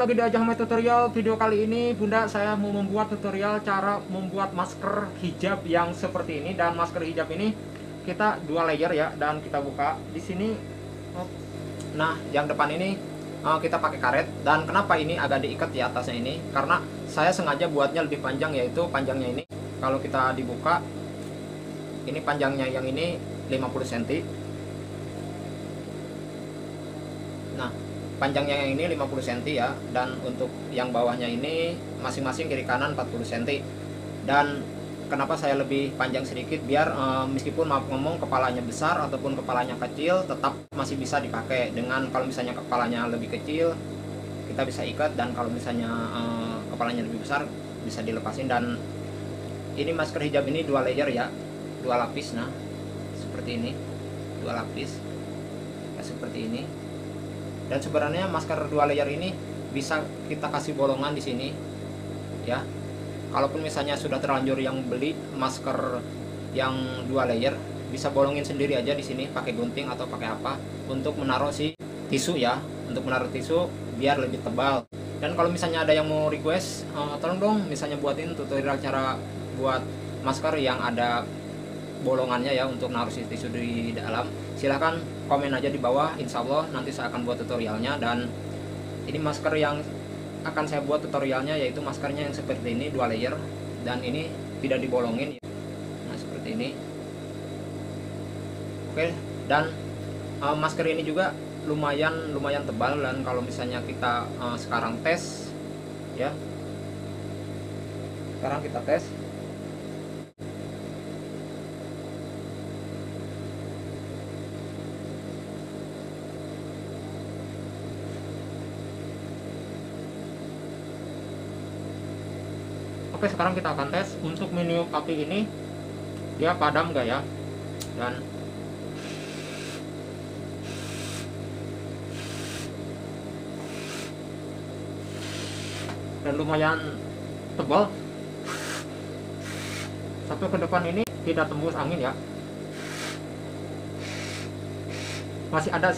lagi di Ajah Tutorial. Video kali ini Bunda saya mau membuat tutorial cara membuat masker hijab yang seperti ini. Dan masker hijab ini kita 2 layer ya, dan kita buka di sini. Nah, yang depan ini kita pakai karet. Dan kenapa ini agak diikat di atasnya ini? Karena saya sengaja buatnya lebih panjang, yaitu panjangnya ini kalau kita dibuka ini panjangnya yang ini 50 cm. Nah, panjangnya yang ini 50 cm ya, dan untuk yang bawahnya ini masing-masing kiri kanan 40 cm. Dan kenapa saya lebih panjang sedikit, biar meskipun maaf ngomong kepalanya besar ataupun kepalanya kecil tetap masih bisa dipakai. Dengan kalau misalnya kepalanya lebih kecil kita bisa ikat, dan kalau misalnya kepalanya lebih besar bisa dilepasin. Dan ini masker hijab ini 2 layer ya, 2 lapis. Nah, seperti ini, 2 lapis ya, seperti ini. Dan sebenarnya masker 2 layer ini bisa kita kasih bolongan di sini ya. Kalaupun misalnya sudah terlanjur yang beli masker yang 2 layer, bisa bolongin sendiri aja di sini pakai gunting atau pakai apa untuk menaruh si tisu ya, untuk menaruh tisu biar lebih tebal. Dan kalau misalnya ada yang mau request, tolong dong misalnya buatin tutorial cara buat masker yang ada bolongannya ya, untuk naruh si tisu di dalam, silahkan komen aja di bawah. Insya Allah nanti saya akan buat tutorialnya. Dan ini masker yang akan saya buat tutorialnya yaitu maskernya yang seperti ini, 2 layer, dan ini tidak dibolongin. Nah, seperti ini. Oke, dan masker ini juga lumayan tebal. Dan kalau misalnya kita sekarang tes ya, sekarang kita tes. Oke, sekarang kita akan tes untuk meniup api ini, dia padam gak ya. Dan lumayan tebal, sampai ke depan ini tidak tembus angin ya, masih ada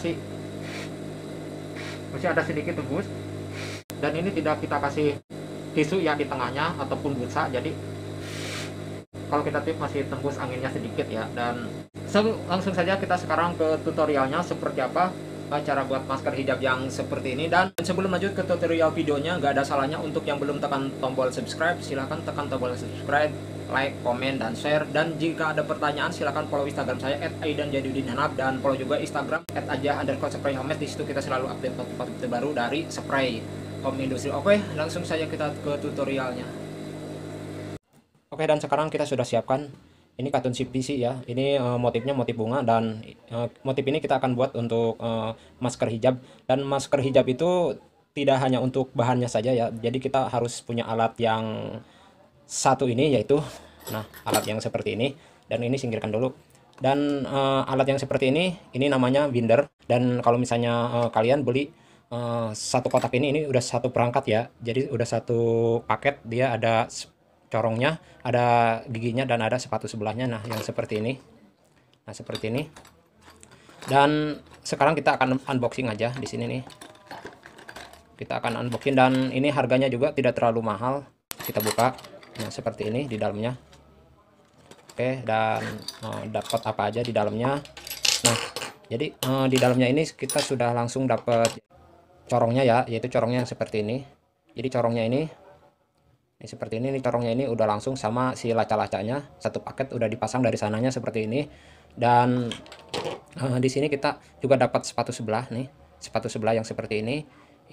sedikit tembus. Dan ini tidak kita kasih tisu ya di tengahnya ataupun busa, jadi kalau kita tiup masih tembus anginnya sedikit ya. Dan langsung saja kita sekarang ke tutorialnya seperti apa cara buat masker hijab yang seperti ini. Dan sebelum lanjut ke tutorial videonya, gak ada salahnya untuk yang belum tekan tombol subscribe, silahkan tekan tombol subscribe, like, komen, dan share. Dan jika ada pertanyaan silahkan follow Instagram saya @aidanjadudinhanap, dan follow juga Instagram @aja_sprayhomemade. Di situ kita selalu update topik-topik terbaru dari spray home industry. Oke, langsung saja kita ke tutorialnya. Oke, dan sekarang kita sudah siapkan ini katun CPC ya. Ini motifnya motif bunga, dan motif ini kita akan buat untuk masker hijab. Dan masker hijab itu tidak hanya untuk bahannya saja ya, jadi kita harus punya alat yang satu ini, yaitu alat yang seperti ini. Dan ini singkirkan dulu. Dan alat yang seperti ini namanya binder. Dan kalau misalnya kalian beli satu kotak ini udah satu perangkat ya, jadi udah satu paket. Dia ada corongnya, ada giginya, dan ada sepatu sebelahnya. Nah, yang seperti ini. Nah, seperti ini. Dan sekarang kita akan unboxing aja di sini nih. Kita akan unboxing, dan ini harganya juga tidak terlalu mahal. Kita buka. Nah, seperti ini di dalamnya. Oke, dan dapat apa aja di dalamnya. Nah, jadi di dalamnya ini kita sudah langsung dapat corongnya ya, yaitu corongnya yang seperti ini. Jadi corongnya ini seperti ini. Corongnya ini udah langsung sama si laca-lacanya, satu paket udah dipasang dari sananya seperti ini. Dan di sini kita juga dapat sepatu sebelah nih, sepatu sebelah yang seperti ini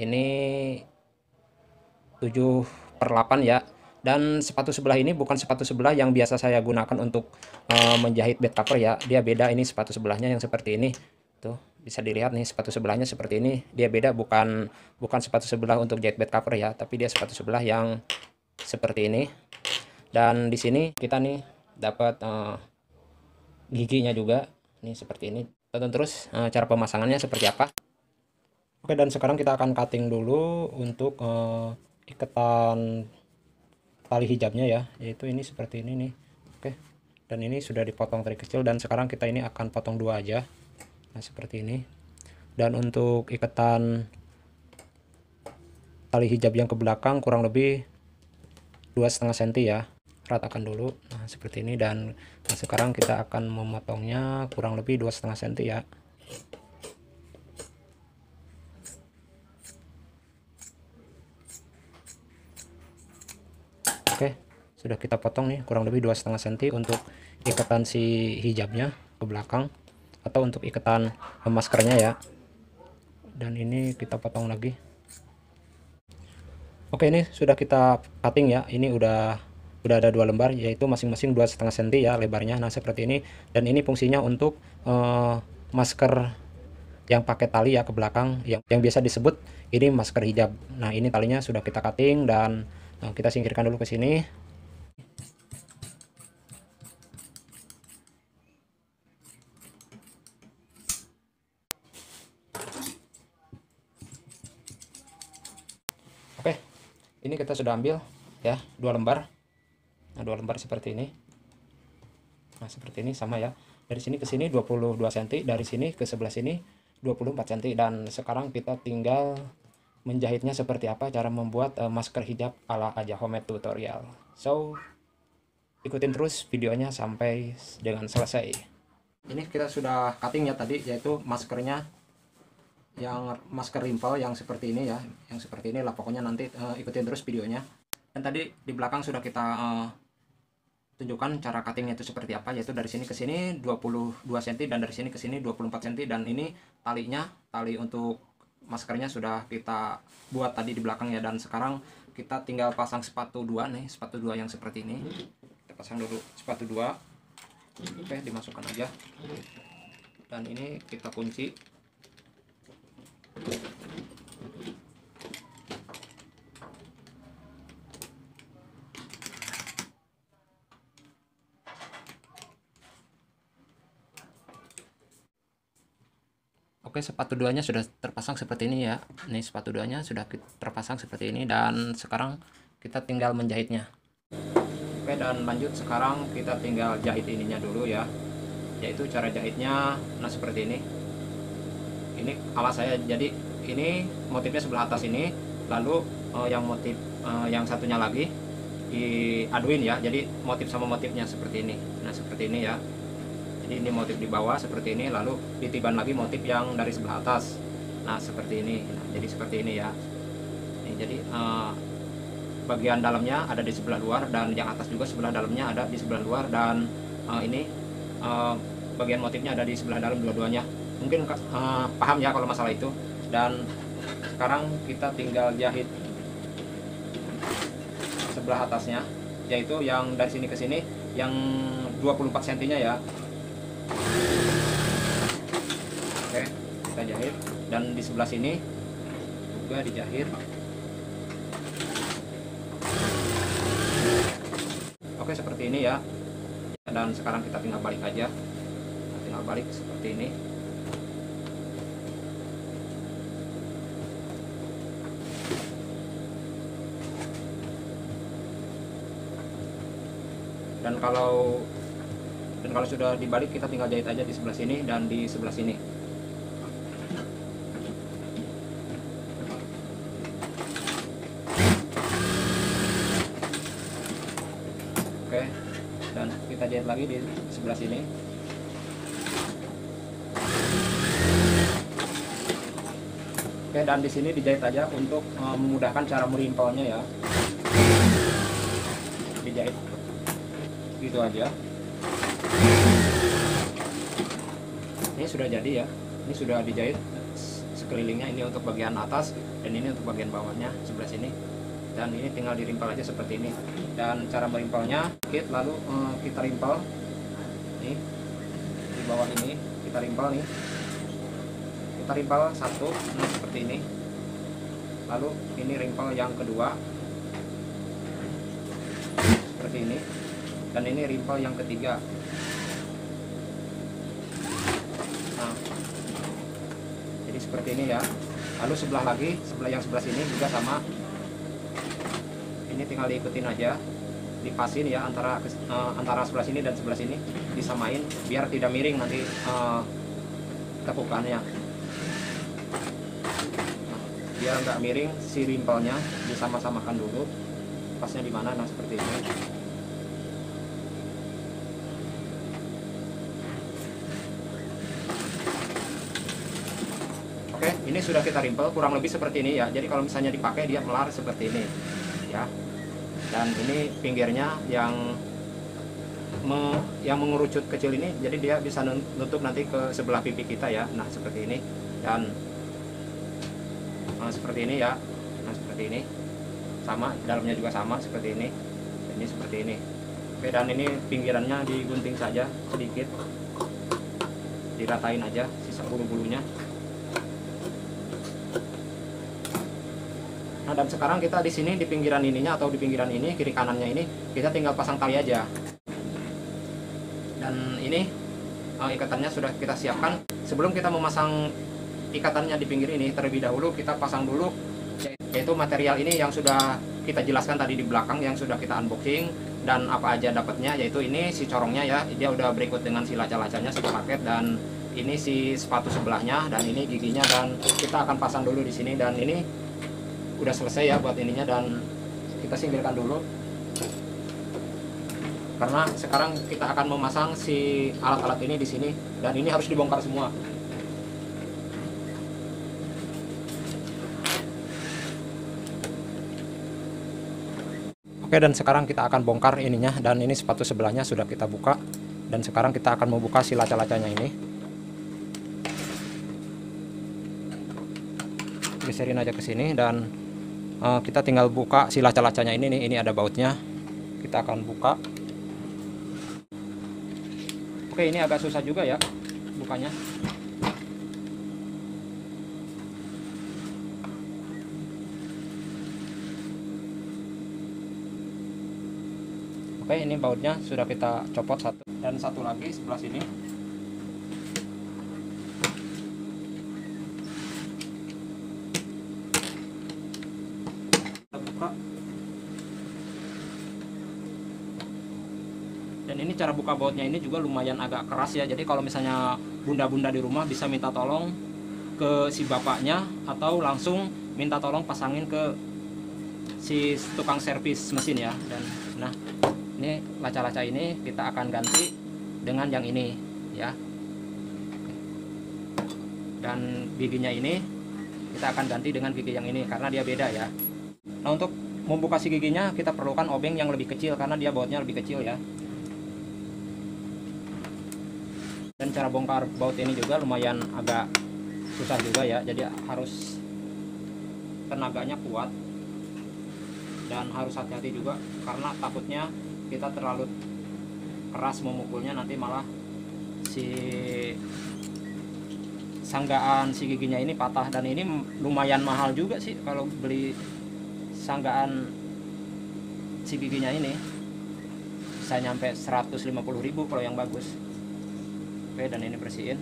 7/8 ya. Dan sepatu sebelah ini bukan sepatu sebelah yang biasa saya gunakan untuk menjahit bed cover ya, dia beda. Ini sepatu sebelahnya yang seperti ini tuh, bisa dilihat nih, sepatu sebelahnya seperti ini. Dia beda, bukan sepatu sebelah untuk jahit bed cover ya, tapi dia sepatu sebelah yang seperti ini. Dan di sini kita nih dapat giginya juga nih seperti ini. Tonton terus cara pemasangannya seperti apa. Oke, dan sekarang kita akan cutting dulu untuk ikatan tali hijabnya ya, yaitu ini seperti ini nih. Oke, dan ini sudah dipotong tali kecil, dan sekarang kita ini akan potong 2 aja. Nah, seperti ini. Dan untuk ikatan tali hijab yang ke belakang kurang lebih 2,5 cm ya. Ratakan dulu. Nah, seperti ini. Dan sekarang kita akan memotongnya kurang lebih 2,5 cm ya. Oke, sudah kita potong nih kurang lebih 2,5 cm untuk ikatan si hijabnya ke belakang, atau untuk ikatan maskernya ya. Dan ini kita potong lagi. Oke, ini sudah kita cutting ya. Ini udah ada 2 lembar, yaitu masing-masing 2,5 cm ya lebarnya. Nah, seperti ini. Dan ini fungsinya untuk masker yang pakai tali ya ke belakang, yang biasa disebut ini masker hijab. Nah, ini talinya sudah kita cutting dan kita singkirkan dulu ke sini. Oke, ini kita sudah ambil ya 2 lembar. Nah, 2 lembar seperti ini. Nah, seperti ini sama ya. Dari sini ke sini 22 cm, dari sini ke sebelah sini 24 cm. Dan sekarang kita tinggal menjahitnya seperti apa, cara membuat masker hijab ala Aja Homemade tutorial. So, ikutin terus videonya sampai dengan selesai. Ini kita sudah cutting ya tadi, yaitu maskernya, yang masker rimpel yang seperti ini ya, yang seperti ini lah pokoknya. Nanti ikutin terus videonya. Dan tadi di belakang sudah kita tunjukkan cara cuttingnya itu seperti apa, yaitu dari sini ke sini 22 cm dan dari sini ke sini 24 cm. Dan ini talinya, tali untuk maskernya sudah kita buat tadi di belakang ya. Dan sekarang kita tinggal pasang sepatu 2 nih, sepatu 2 yang seperti ini. Kita pasang dulu sepatu 2. Oke, dimasukkan aja. Dan ini kita kunci. Oke, sepatu 2-nya sudah terpasang seperti ini ya. Ini sepatu 2-nya sudah terpasang seperti ini, dan sekarang kita tinggal menjahitnya. Oke, dan lanjut sekarang kita tinggal jahit ininya dulu ya. Yaitu cara jahitnya nah seperti ini. Ini ala saya, jadi ini motifnya sebelah atas ini, lalu yang motif yang satunya lagi diaduin ya. Jadi motif sama motifnya seperti ini. Nah, seperti ini ya. Jadi ini motif di bawah seperti ini, lalu ditiban lagi motif yang dari sebelah atas. Nah, seperti ini. Nah, jadi seperti ini ya. Ini jadi bagian dalamnya ada di sebelah luar, dan yang atas juga sebelah dalamnya ada di sebelah luar, dan ini bagian motifnya ada di sebelah dalam dua-duanya. Mungkin paham ya kalau masalah itu. Dan sekarang kita tinggal jahit sebelah atasnya, yaitu yang dari sini ke sini yang 24 cm nya ya. Oke, kita jahit, dan di sebelah sini juga dijahit. Oke, seperti ini ya. Dan sekarang kita tinggal balik aja. Tinggal balik seperti ini. Dan kalau sudah dibalik, kita tinggal jahit aja di sebelah sini dan di sebelah sini. Oke, dan kita jahit lagi di sebelah sini. Oke, dan di sini dijahit aja untuk memudahkan cara merimpelnya ya. Dijahit gitu aja. Ini sudah jadi ya. Ini sudah dijahit sekelilingnya, ini untuk bagian atas dan ini untuk bagian bawahnya sebelah sini. Dan ini tinggal dirimpel aja seperti ini. Dan cara merimpelnya, lalu kita rimpel nih di bawah ini, kita rimpel nih. Kita rimpel satu, nah seperti ini. Lalu ini rimpel yang kedua seperti ini, dan ini rimpel yang ketiga. Nah, jadi seperti ini ya. Lalu sebelah lagi, yang sebelah sini juga sama. Ini tinggal diikutin aja, dipasin ya antara sebelah sini dan sebelah sini, disamain biar tidak miring nanti tekukannya. biar nggak miring, si rimpelnya disama-samakan dulu pasnya di mana. Nah seperti ini. Oke, ini sudah kita rimpel kurang lebih seperti ini ya. Jadi kalau misalnya dipakai dia melar seperti ini ya. Dan ini pinggirnya yang mengerucut kecil ini, jadi dia bisa nutup nanti ke sebelah pipi kita ya. Nah seperti ini, dan seperti ini ya. Nah seperti ini, sama dalamnya juga sama seperti ini. Ini seperti ini. Oke, dan ini pinggirannya digunting saja sedikit, diratain aja sisa bulu-bulunya. Nah dan sekarang kita di sini di pinggiran ininya atau di pinggiran ini kiri kanannya ini kita tinggal pasang tali aja. Dan ini ikatannya sudah kita siapkan. Sebelum kita memasang ikatannya di pinggir ini, terlebih dahulu kita pasang dulu yaitu material ini yang sudah kita jelaskan tadi di belakang, yang sudah kita unboxing dan apa aja dapatnya, yaitu ini si corongnya ya, dia udah berikut dengan si laca-lacanya satu paket, dan ini si sepatu sebelahnya, dan ini giginya, dan kita akan pasang dulu di sini. Dan ini udah selesai ya buat ininya, dan kita singkirkan dulu karena sekarang kita akan memasang si alat-alat ini di sini, dan ini harus dibongkar semua. Oke, dan sekarang kita akan bongkar ininya, dan ini sepatu sebelahnya sudah kita buka, dan sekarang kita akan membuka si laca-lacanya ini. Geserin aja ke sini, dan kita tinggal buka si laca-lacanya ini nih. Ini ada bautnya, kita akan buka. Oke, ini agak susah juga ya bukanya. Oke, ini bautnya sudah kita copot satu, dan satu lagi sebelah sini. Kita buka. Dan ini cara buka bautnya ini juga lumayan agak keras ya. Jadi kalau misalnya bunda-bunda di rumah bisa minta tolong ke si bapaknya, atau langsung minta tolong pasangin ke si tukang servis mesin ya. Dan nah, ini laca-laca ini kita akan ganti dengan yang ini ya. Dan giginya ini kita akan ganti dengan gigi yang ini karena dia beda ya. Nah, untuk membuka si giginya kita perlukan obeng yang lebih kecil karena dia bautnya lebih kecil ya. Dan cara bongkar baut ini juga lumayan agak susah juga ya, jadi harus tenaganya kuat dan harus hati-hati juga, karena takutnya kita terlalu keras memukulnya nanti malah si sanggaan si giginya ini patah. Dan ini lumayan mahal juga sih kalau beli sanggaan si giginya ini, bisa nyampe 150.000 kalau yang bagus. Oke, dan ini bersihin.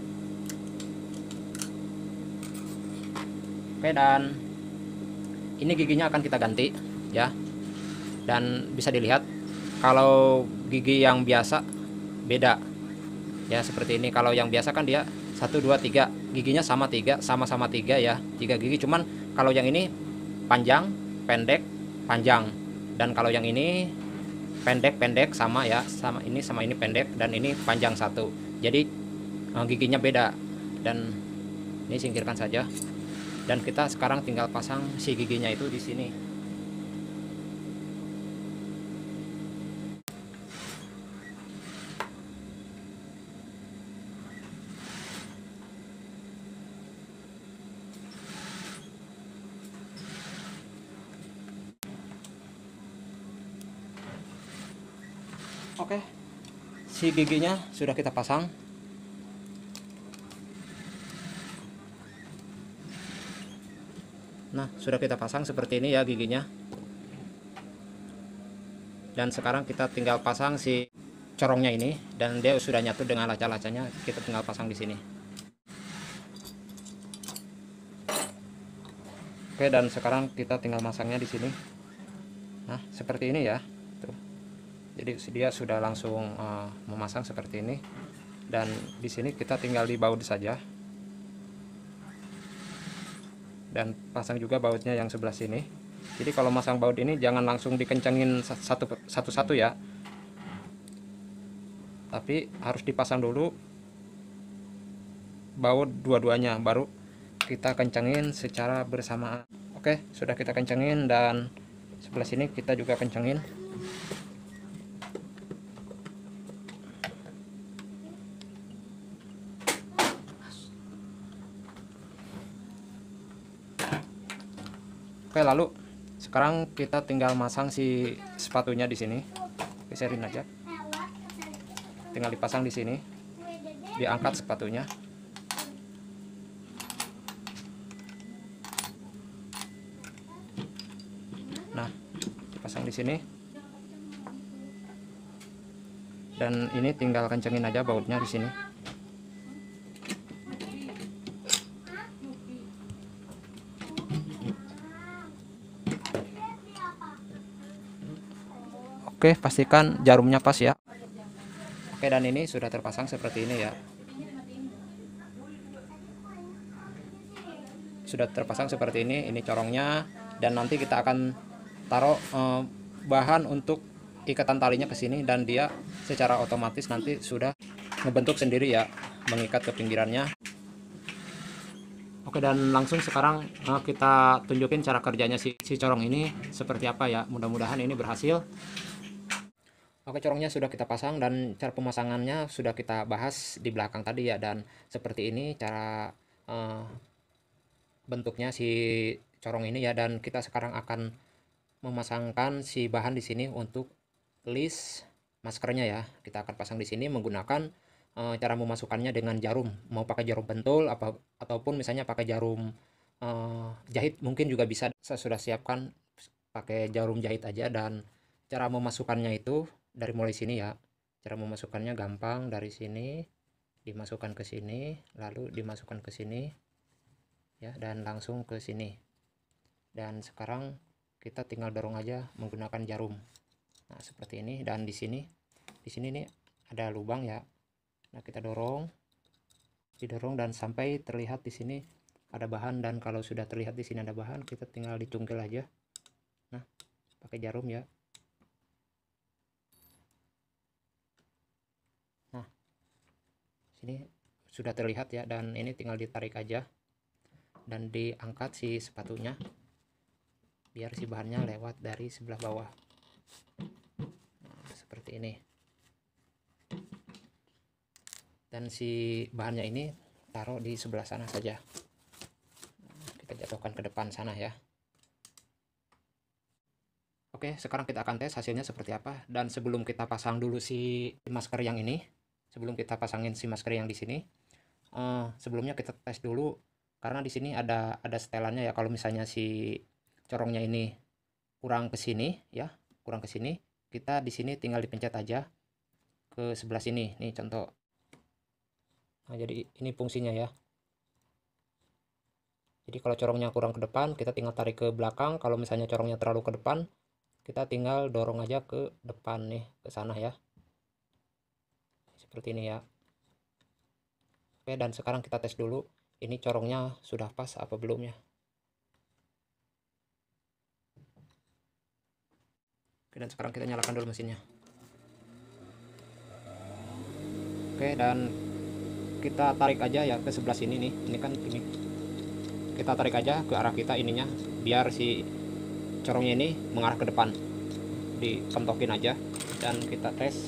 Oke, dan ini giginya akan kita ganti ya. Dan bisa dilihat kalau gigi yang biasa beda ya, seperti ini. Kalau yang biasa kan dia 1 2 3 giginya sama 3, sama-sama 3 ya, 3 gigi. Cuman kalau yang ini panjang, pendek, panjang. Dan kalau yang ini pendek, pendek sama ya, sama ini pendek, dan ini panjang 1. Jadi giginya beda. Dan ini singkirkan saja, dan kita sekarang tinggal pasang si giginya itu di sini. Oke, si giginya sudah kita pasang. Nah, sudah kita pasang seperti ini ya giginya. Dan sekarang kita tinggal pasang si corongnya ini, dan dia sudah nyatu dengan laca-lacanya. Kita tinggal pasang di sini. Oke, dan sekarang kita tinggal masangnya di sini. Nah, seperti ini ya. Tuh. Jadi dia sudah langsung memasang seperti ini. Dan di sini kita tinggal dibaut saja. dan pasang juga bautnya yang sebelah sini. Jadi kalau masang baut ini jangan langsung dikencengin satu-satu ya, tapi harus dipasang dulu baut dua-duanya, baru kita kencengin secara bersamaan. Oke, sudah kita kencengin, dan sebelah sini kita juga kencengin. Oke, lalu sekarang kita tinggal masang si sepatunya di sini. Geserin aja. Tinggal dipasang di sini. Diangkat sepatunya. Nah, dipasang di sini. Dan ini tinggal kencengin aja bautnya di sini. Oke, pastikan jarumnya pas ya. Oke, dan ini sudah terpasang seperti ini ya. Sudah terpasang seperti ini corongnya, dan nanti kita akan taruh bahan untuk ikatan talinya ke sini, dan dia secara otomatis nanti sudah ngebentuk sendiri ya, mengikat ke pinggirannya. Oke, dan langsung sekarang kita tunjukin cara kerjanya si corong ini seperti apa ya. Mudah-mudahan ini berhasil. Oke, corongnya sudah kita pasang dan cara pemasangannya sudah kita bahas di belakang tadi ya. Dan seperti ini cara bentuknya si corong ini ya. Dan kita sekarang akan memasangkan si bahan di sini untuk list maskernya ya. Kita akan pasang di sini menggunakan cara memasukkannya dengan jarum. Mau pakai jarum pentul ataupun misalnya pakai jarum jahit mungkin juga bisa. Saya sudah siapkan pakai jarum jahit aja, dan cara memasukkannya itu dari mulai sini ya. Cara memasukkannya gampang, dari sini dimasukkan ke sini, lalu dimasukkan ke sini ya, dan langsung ke sini. Dan sekarang kita tinggal dorong aja menggunakan jarum. Nah, seperti ini. Dan di sini nih ada lubang ya. Nah, kita didorong dan sampai terlihat di sini ada bahan. Dan kalau sudah terlihat di sini ada bahan, kita tinggal dicungkil aja. Nah, pakai jarum ya. Nah, sini sudah terlihat ya, dan ini tinggal ditarik aja dan diangkat si sepatunya biar si bahannya lewat dari sebelah bawah. Nah, seperti ini. Dan si bahannya ini taruh di sebelah sana saja. Kita jatuhkan ke depan sana ya. Oke, sekarang kita akan tes hasilnya seperti apa. Dan sebelum kita pasang dulu si masker yang ini, sebelum kita pasangin si masker yang di sini, sebelumnya kita tes dulu, karena di sini ada setelannya ya. Kalau misalnya si corongnya ini kurang ke sini ya, kurang ke sini, kita di sini tinggal dipencet aja ke sebelah sini. Nih contoh. Nah, jadi ini fungsinya ya. Jadi kalau corongnya kurang ke depan, kita tinggal tarik ke belakang. Kalau misalnya corongnya terlalu ke depan, kita tinggal dorong aja ke depan nih, ke sana ya. Seperti ini ya. Oke, dan sekarang kita tes dulu ini corongnya sudah pas apa belum ya. Oke, dan sekarang kita nyalakan dulu mesinnya. Oke, dan kita tarik aja ya ke sebelah sini nih. Ini kan ini. Kita tarik aja ke arah kita ininya, biar si corongnya ini mengarah ke depan. Dipentokin aja dan kita tes.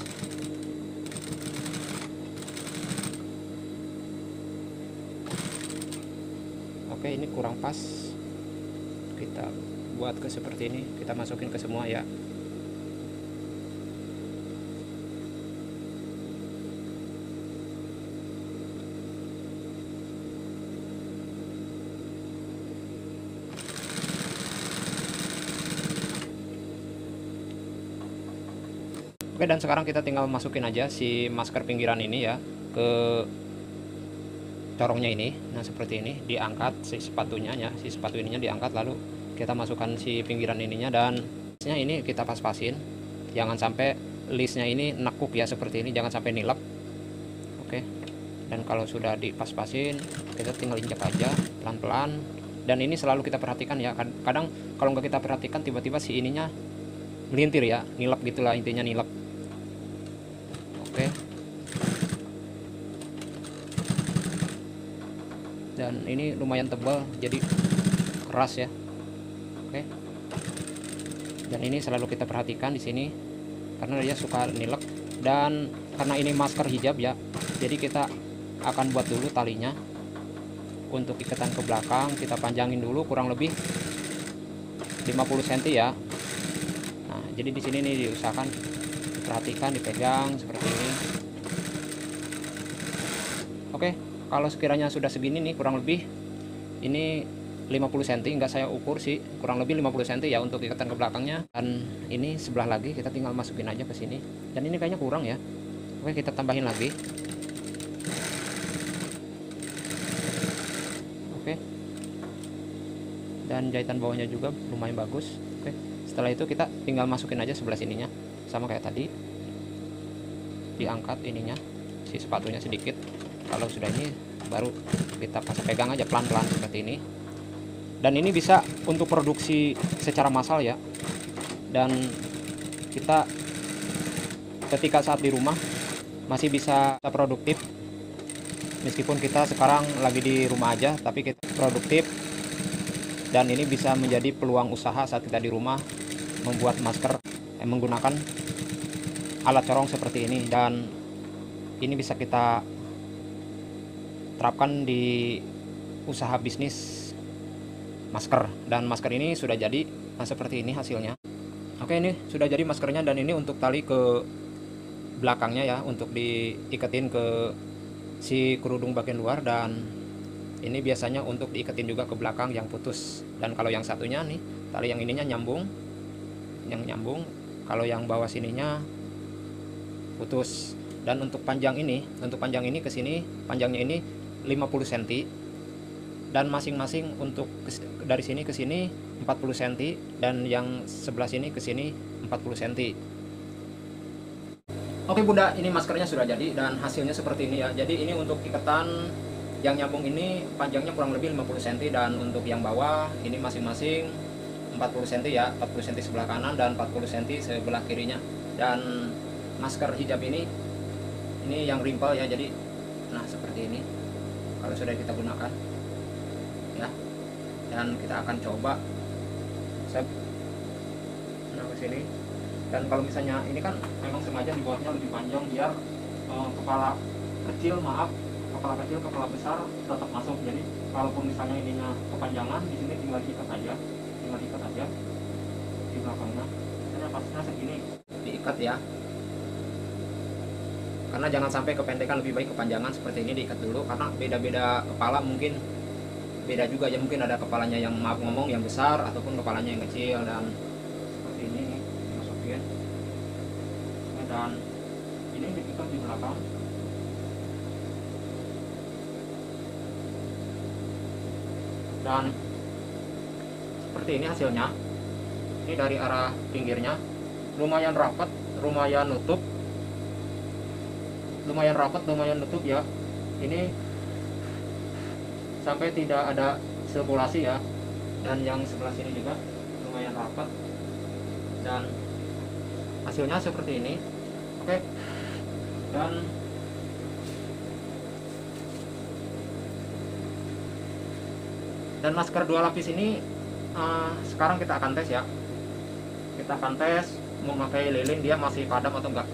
Oke, ini kurang pas. Kita buat ke seperti ini, kita masukin ke semua ya. Oke, dan sekarang kita tinggal masukin aja si masker pinggiran ini ya ke corongnya ini. Nah, seperti ini, diangkat si sepatunya ya, si sepatu ininya diangkat, lalu kita masukkan si pinggiran ininya, dan listnya ini kita pas-pasin. Jangan sampai listnya ini nekuk ya, seperti ini, jangan sampai nilep. Oke. Dan kalau sudah dipas-pasin, kita tinggal injak aja pelan-pelan Dan ini selalu kita perhatikan ya, kadang kalau nggak kita perhatikan tiba-tiba si ininya melintir ya, nilap gitulah, intinya nilap. Oke. Dan ini lumayan tebal, jadi keras ya. Oke. Dan ini selalu kita perhatikan di sini karena dia suka nilap. Dan karena ini masker hijab ya, jadi kita akan buat dulu talinya. Untuk ikatan ke belakang kita panjangin dulu kurang lebih 50 cm ya. Nah, jadi di sini nih diusahakan diperhatikan, dipegang seperti ini. Oke, kalau sekiranya sudah segini nih, kurang lebih ini 50 cm, enggak saya ukur sih, kurang lebih 50 cm ya untuk ikatan ke belakangnya. Dan ini sebelah lagi kita tinggal masukin aja ke sini. Dan ini kayaknya kurang ya. Oke, kita tambahin lagi. Oke. Dan jahitan bawahnya juga lumayan bagus. Oke. Setelah itu kita tinggal masukin aja sebelah sininya. Sama kayak tadi. Diangkat ininya, si sepatunya sedikit. Kalau sudah ini baru kita pasang, pegang aja pelan-pelan seperti ini. Dan ini bisa untuk produksi secara massal ya. Dan kita ketika saat di rumah masih bisa produktif. Meskipun kita sekarang lagi di rumah aja, tapi kita produktif. Dan ini bisa menjadi peluang usaha saat kita di rumah membuat masker menggunakan alat corong seperti ini. Dan ini bisa kita terapkan di usaha bisnis masker. Dan masker ini sudah jadi seperti ini hasilnya. Oke, ini sudah jadi maskernya. Dan ini untuk tali ke belakangnya ya, untuk diiketin ke si kerudung bagian luar. Dan ini biasanya untuk diiketin juga ke belakang yang putus. Dan kalau yang satunya nih, tali yang ininya nyambung, kalau yang bawah sininya putus. Dan untuk panjang ini ke sini, panjangnya ini 50 cm. Dan masing-masing untuk dari sini ke sini 40 cm, dan yang sebelah sini ke sini 40 cm. Oke Bunda, ini maskernya sudah jadi dan hasilnya seperti ini ya. Jadi ini untuk ikatan yang nyambung ini panjangnya kurang lebih 50 cm, dan untuk yang bawah ini masing-masing 40 cm ya, 40 cm sebelah kanan dan 40 cm sebelah kirinya. Dan masker hijab ini yang rimpel ya, jadi nah seperti ini kalau sudah kita gunakan ya. Dan kita akan coba saya ke sini. Dan kalau misalnya ini kan memang sengaja dibuatnya lebih panjang biar kepala kecil kepala besar tetap masuk. Jadi kalaupun misalnya ininya kepanjangan, di sini tinggal diikat aja di belakangnya. Misalnya pasnya segini diikat ya, karena jangan sampai kependekan, lebih baik kepanjangan seperti ini diikat dulu. Karena beda-beda kepala mungkin beda juga ya, mungkin ada kepalanya yang maaf ngomong yang besar ataupun kepalanya yang kecil. Dan seperti ini dimasukin, dan ini diikat di belakang. Dan seperti ini hasilnya. Ini dari arah pinggirnya lumayan rapat, lumayan nutup ya. Ini sampai tidak ada sirkulasi ya. Dan yang sebelah sini juga lumayan rapat, dan hasilnya seperti ini. Oke. Dan masker dua lapis ini sekarang kita akan tes ya. Kita akan tes memakai lilin dia masih padam atau enggak.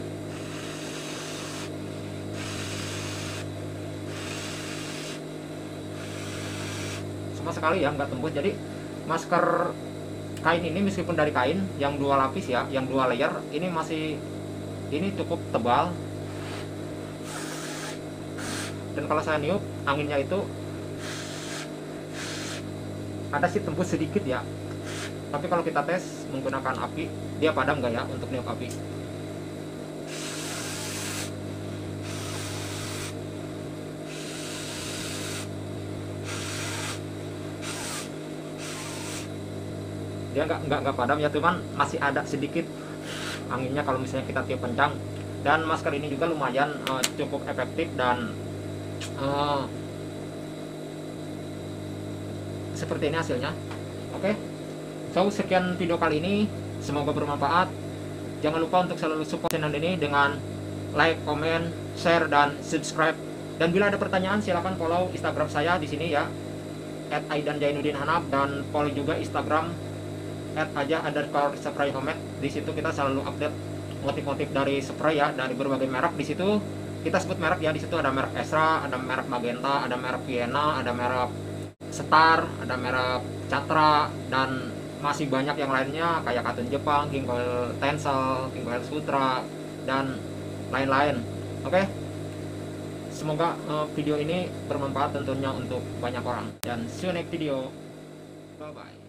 Sama sekali ya enggak tembus. Jadi masker kain ini meskipun dari kain yang dua lapis ya, yang dua layer, ini cukup tebal. Dan kalau saya niup anginnya itu ada sih tembus sedikit ya. Tapi kalau kita tes menggunakan api, dia padam nggak ya untuk niup api. Dia nggak padam ya, cuman masih ada sedikit anginnya kalau misalnya kita tiup kencang. Dan masker ini juga lumayan cukup efektif dan seperti ini hasilnya. Oke, so sekian video kali ini, semoga bermanfaat. Jangan lupa untuk selalu support channel ini dengan like, comment, share, dan subscribe. Dan bila ada pertanyaan silahkan follow Instagram saya di sini ya, @aidanjainuddinhanaf, dan follow juga Instagram @aja_spray homemade. Di situ kita selalu update motif-motif dari spray ya, dari berbagai merek. Di situ kita sebut merek ya, di situ ada merek Esra, ada merek Magenta, ada merek Vienna, ada merek Star, ada merek Catra, dan masih banyak yang lainnya kayak Katun Jepang, King Coil Tensel, King Coil Sutra, dan lain-lain. Oke, semoga video ini bermanfaat tentunya untuk banyak orang, dan see you next video. Bye bye.